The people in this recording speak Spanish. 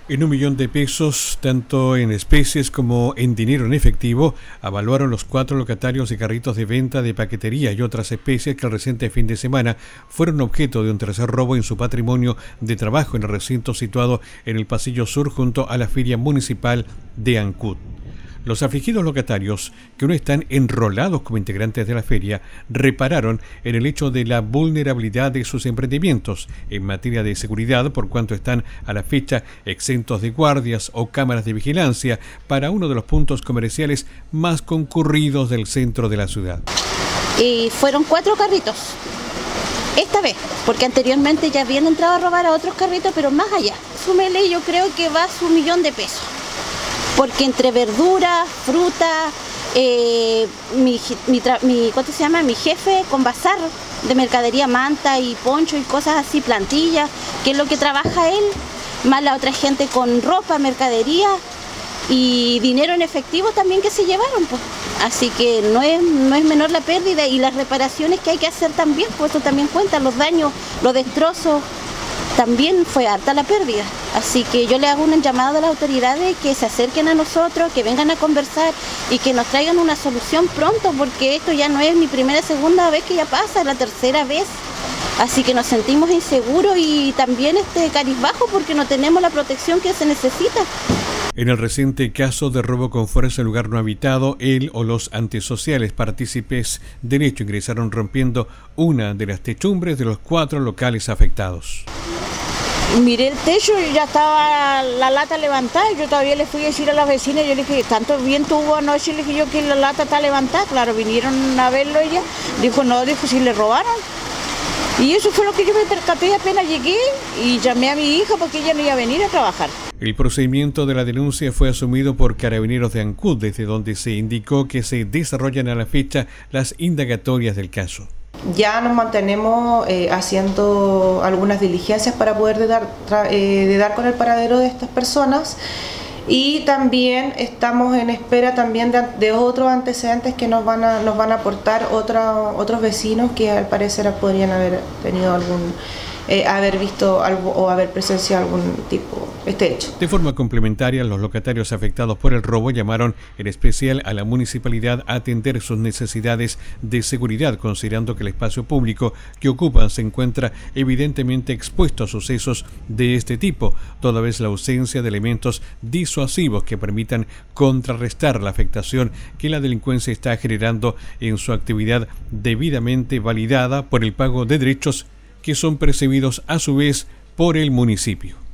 En 1 millón de pesos, tanto en especies como en dinero en efectivo, avaluaron los 4 locatarios de carritos de venta de paquetería y otras especies que el reciente fin de semana fueron objeto de un tercer robo en su patrimonio de trabajo en el recinto situado en el Pasillo Sur junto a la Feria Municipal de Ancud. Los afligidos locatarios, que no están enrolados como integrantes de la feria, repararon en el hecho de la vulnerabilidad de sus emprendimientos en materia de seguridad, por cuanto están a la fecha exentos de guardias o cámaras de vigilancia para uno de los puntos comerciales más concurridos del centro de la ciudad. Y fueron 4 carritos, esta vez, porque anteriormente ya habían entrado a robar a otros carritos, pero más allá. Súmele, yo creo que va a su 1.000.000 de pesos. Porque entre verdura, fruta, mi jefe con bazar de mercadería, manta y poncho y cosas así, plantillas, que es lo que trabaja él, más la otra gente con ropa, mercadería y dinero en efectivo también que se llevaron, pues. Así que no es menor la pérdida y las reparaciones que hay que hacer también, pues eso también cuenta, los daños, los destrozos. También fue harta la pérdida, así que yo le hago un llamado a las autoridades que se acerquen a nosotros, que vengan a conversar y que nos traigan una solución pronto, porque esto ya no es mi primera, segunda vez que ya pasa, es la tercera vez, así que nos sentimos inseguros y también cabizbajos porque no tenemos la protección que se necesita. En el reciente caso de robo con fuerza en lugar no habitado, él o los antisociales partícipes del hecho ingresaron rompiendo una de las techumbres de los 4 locales afectados. Miré el techo y ya estaba la lata levantada. Yo todavía le fui a decir a las vecinas, yo le dije, tanto viento hubo anoche, le dije yo que la lata está levantada. Claro, vinieron a verlo ella. Dijo, no, dijo, si le robaron. Y eso fue lo que yo me percaté apenas llegué y llamé a mi hija porque ella no iba a venir a trabajar. El procedimiento de la denuncia fue asumido por Carabineros de Ancud, desde donde se indicó que se desarrollan a la fecha las indagatorias del caso. Ya nos mantenemos haciendo algunas diligencias para poder dar con el paradero de estas personas y también estamos en espera también de otros antecedentes que nos van a aportar otros vecinos que al parecer podrían haber tenido haber visto algo o haber presenciado algún tipo este hecho. De forma complementaria, los locatarios afectados por el robo llamaron en especial a la municipalidad a atender sus necesidades de seguridad, considerando que el espacio público que ocupan se encuentra evidentemente expuesto a sucesos de este tipo, toda vez la ausencia de elementos disuasivos que permitan contrarrestar la afectación que la delincuencia está generando en su actividad debidamente validada por el pago de derechos que son percibidos a su vez por el municipio.